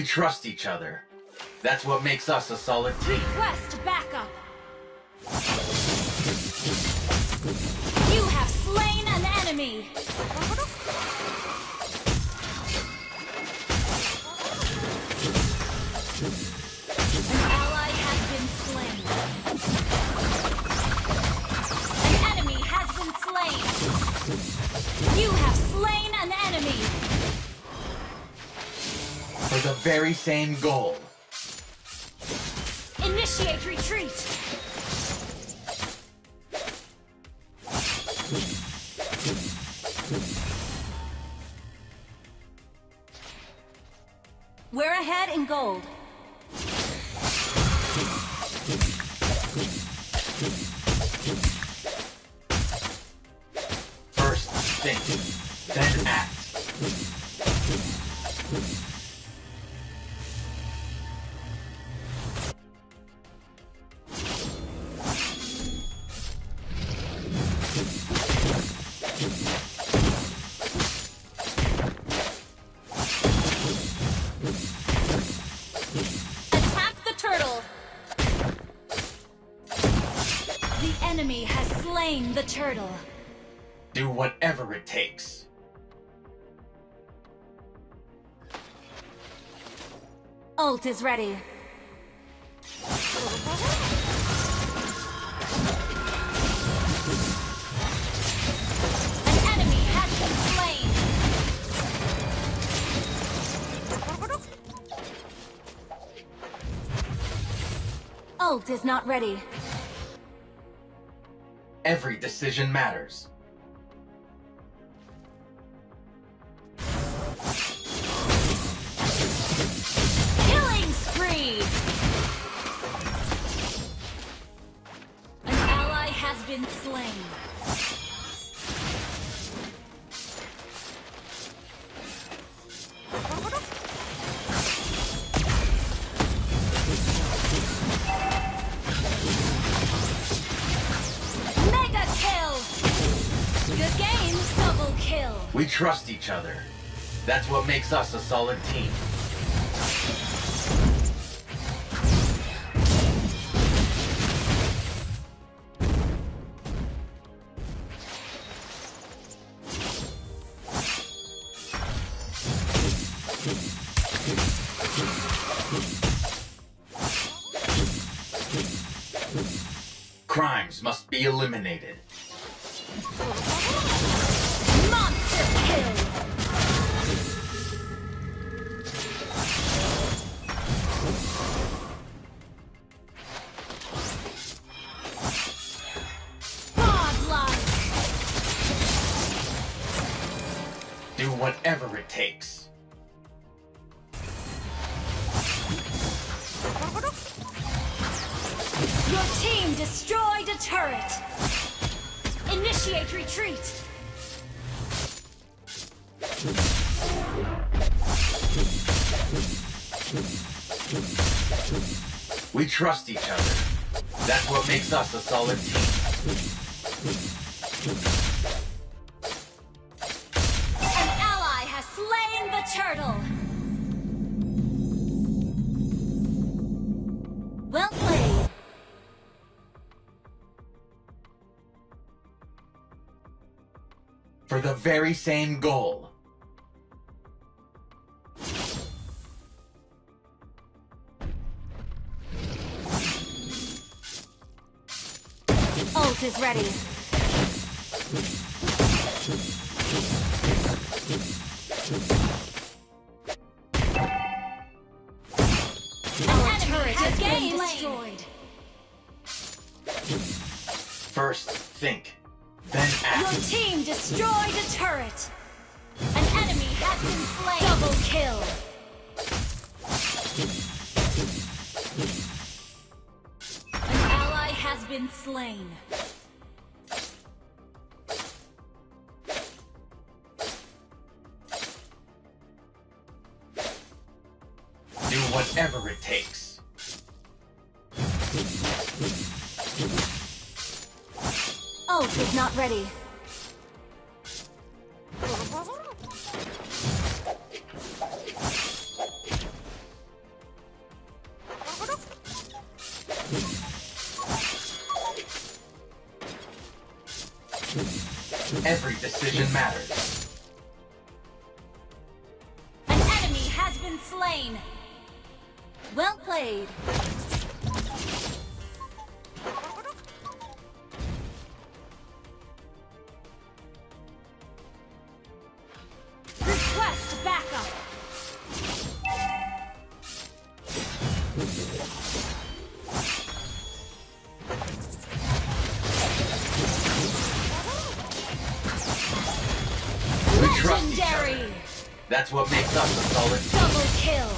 trust each other. That's what makes us a solid team. Request backup. You have slain an enemy. An ally has been slain. An enemy has been slain. You have slain an enemy. For the very same goal. Initiate retreat. We're ahead in gold. First think, then act. Attack the turtle. The enemy has slain the turtle. Do whatever it takes. Ult is ready. An enemy has been slain. Ult is not ready. Every decision matters. Killing spree! An ally has been slain. Mega kill! Good game, double kill. We trust each other. That's what makes us a solid team. Crimes must be eliminated. Monster kill! Godlike! Do whatever it takes. Your team destroyed a turret! Initiate retreat! We trust each other. That's what makes us a solid team. An ally has slain the turtle! Well played! For the very same goal. Ult is ready. Our turret has been destroyed. First think, then Your act. team destroyed a turret. An enemy has been slain. Double kill. An ally has been slain. Do whatever it takes. Ult is not ready. Every decision matters. An enemy has been slain. Well played. Request backup. We trust each other. Legendary. That's what makes us a solid team. Double kill.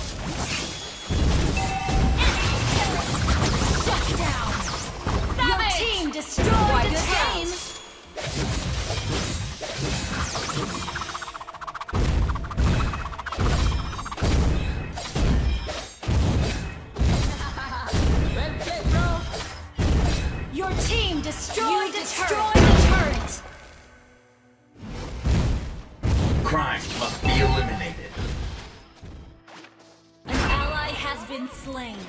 Shut down. Your team destroyed the game. Your team destroyed the turret. Crimes must be eliminated. An ally has been slain.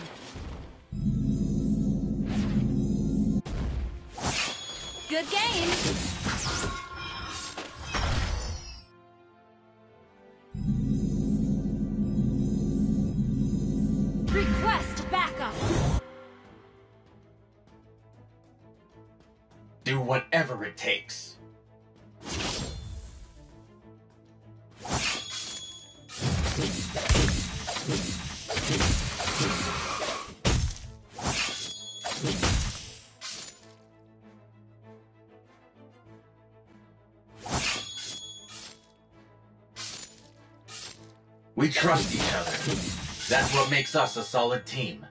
Good game. Request backup. Do whatever it takes. We trust each other. That's what makes us a solid team.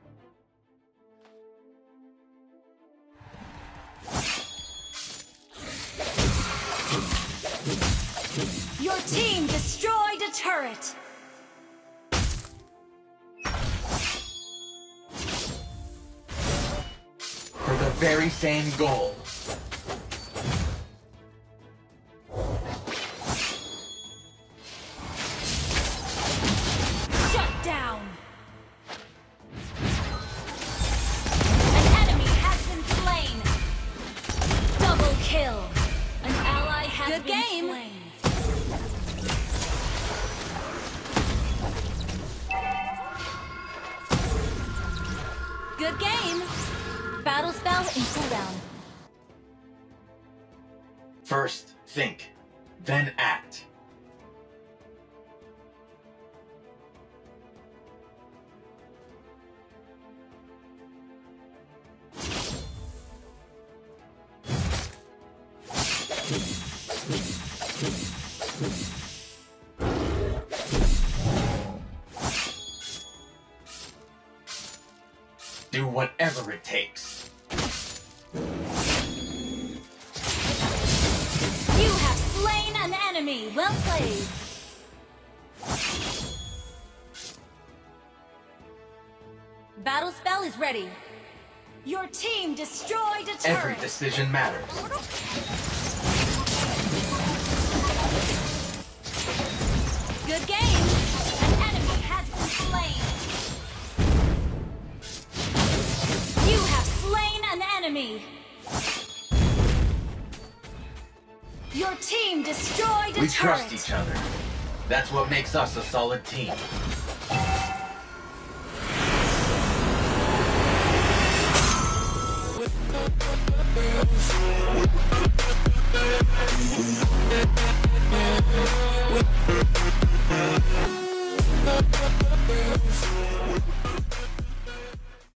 Your team destroyed a turret. For the very same goal. Shut down. An enemy has been slain. Double kill. An ally has been slain. Good game. Battle spell in cooldown. First, think. Then act. Do whatever it takes. You have slain an enemy. Well played. Battle spell is ready. Your team destroyed a turret. Every decision matters. Good game. An enemy has been slain. You have slain an enemy. Your team destroyed a turret. We trust each other. That's what makes us a solid team.